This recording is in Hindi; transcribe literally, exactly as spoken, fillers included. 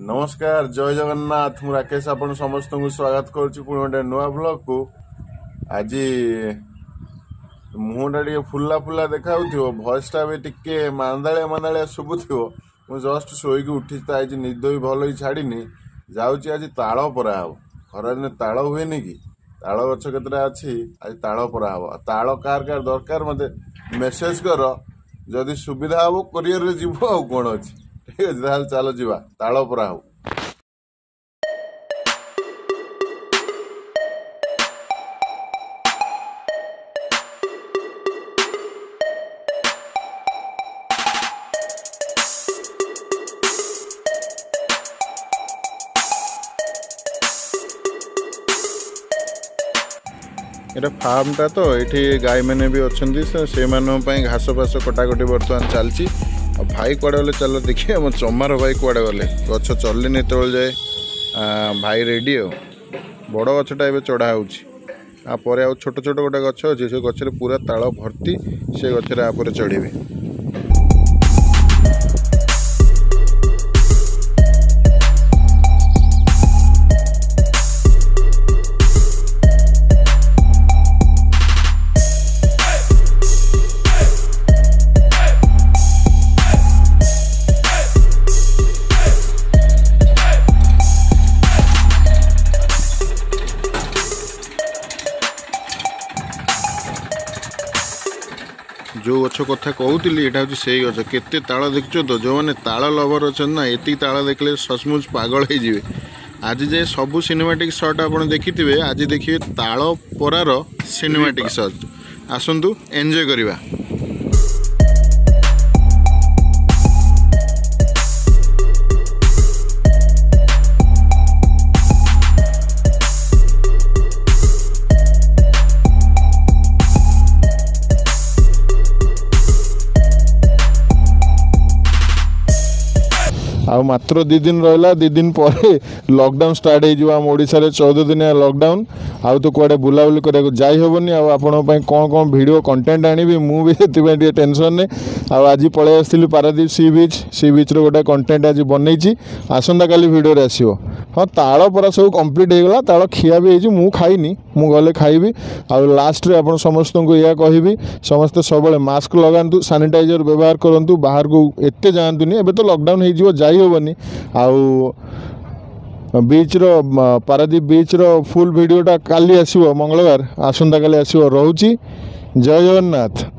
नमस्कार जय जगन्नाथ मु राकेश आपण समस्त को स्वागत करुच्ची पुणी गोटे नुआ ब्लॉग को। आज मुहटा टे फुला फुला देखा भयसटा भी टिके मांदालिया मांदालिया शुभुथिव। मु जस्ट शोक उठी आज निद भी भल ही छाड़नी जाऊँगी। आज ताल परा हम खरा दिन ताल हुए कि ताल गछ केतटा अच्छी आज ताल परा हम ताल कार कार दरकार मत मेसेज कर जदि सुविधा हम कोरियर जीव आ कौन अच्छी ठीक है चलो जीवा ताल परा हो। एटा फार्म टा तो ये गाय मैंने भी अच्छा से घास फास कटाकटी बर्तमान चलती। भाई कड़े गले चलो देखिए मो चमार भाई कड़े गले गच चलनी तो जाए भाई रेडी हो बड़ गछटा ए चढ़ा होपर आ छोट छोट गोटे गछ अच्छे से गचर पूरा ताल भर्ती से गचर आप चढ़े। जो गछ कथा कहूली यहाँ हूँ से गछ केते ताल देखु तो जो मैंने ताल लवर अच्छा ना ये ताल देखले सचमुच पागल हो। आज जाए सबू सिनेमाटिक शॉट आप देखिथे आज देखिए ताल परार सिनेमाटिक शॉट आसतु एंजॉय करवा। आ मात्र दी दिन रहा दी दिन पर लॉकडाउन स्टार्ट हो ओडिशा रे चौदह दिन लॉकडाउन आउ तो कुआडे बुलाबुली करने जाई हेबनी। आपण कौन कौन वीडियो कंटेंट आनी मुझे टे टेंशन ने आज पलि आसती पारादीप सी बीच सी बीच रो गोटे कंटेंट आज बनई आसंता काली वीडियो रे आसियो। हाँ ताल परा सब कंप्लीट हो गला ताल खिया भी हो मु खाइनी मु गले खाइबी आ लास्ट रे आपण समस्त को या कहबी समस्त सब मास्क लगातु सैनिटाइजर व्यवहार करूँ बाहर को एते जातुनि एबे तो लॉकडाउन हो जाई होबनी। आउ बीच रो पारादीप बीच रो फुल वीडियोटा काली आसीबो मंगलवार आसंता काली आसीबो। रहूची जय जगन्नाथ।